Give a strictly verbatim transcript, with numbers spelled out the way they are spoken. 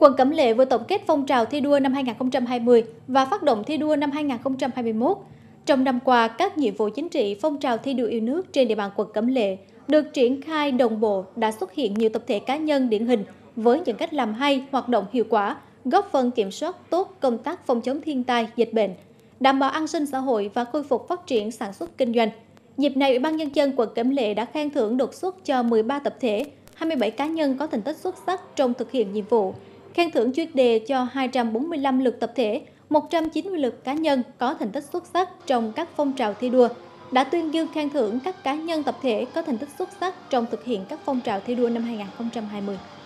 Quận Cẩm Lệ vừa tổng kết phong trào thi đua năm hai nghìn không trăm hai mươi và phát động thi đua năm hai nghìn không trăm hai mươi mốt. Trong năm qua, các nhiệm vụ chính trị phong trào thi đua yêu nước trên địa bàn quận Cẩm Lệ được triển khai đồng bộ, đã xuất hiện nhiều tập thể cá nhân điển hình với những cách làm hay, hoạt động hiệu quả, góp phần kiểm soát tốt công tác phòng chống thiên tai, dịch bệnh, đảm bảo an sinh xã hội và khôi phục phát triển sản xuất kinh doanh. Dịp này, Ủy ban Nhân dân quận Cẩm Lệ đã khen thưởng đột xuất cho mười ba tập thể, hai mươi bảy cá nhân có thành tích xuất sắc trong thực hiện nhiệm vụ, khen thưởng chuyên đề cho hai trăm bốn mươi lăm lượt tập thể, một trăm chín mươi lượt cá nhân có thành tích xuất sắc trong các phong trào thi đua, đã tuyên dương khen thưởng các cá nhân tập thể có thành tích xuất sắc trong thực hiện các phong trào thi đua năm hai nghìn không trăm hai mươi.